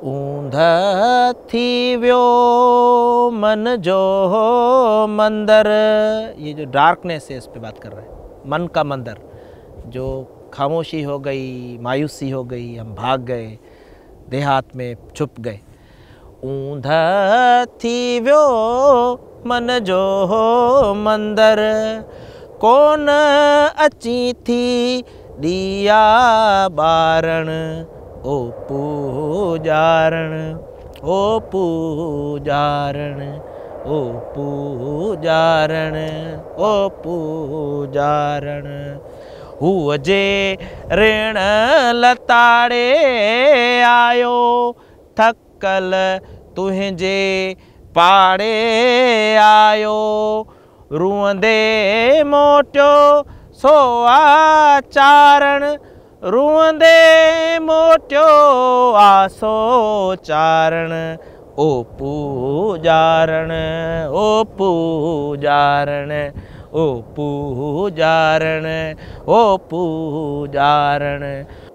ऊंध थी व्यो मन जो मंदिर। ये जो डार्कनेस है इस पे बात कर रहे हैं, मन का मंदिर। जो खामोशी हो गई, मायूसी हो गई, हम भाग गए, देहात में छुप गए। ऊंध थी व्यो मन जो मंदिर, कौन अची थी दिया बारण। ओ पूजारण, ओ पूजारण, ओ पूजारण, ओ पूजारण। हुअ जे ऋण लताड़े आयो, थकल तुंहिंजे पाड़े आयो। रुअंदे मोटियो सो आचारण, रुअंदे मोटियो आसो चारण। ओ पूजारण, ओ पूजारण, ओ पूजारण, ओ पूजारण।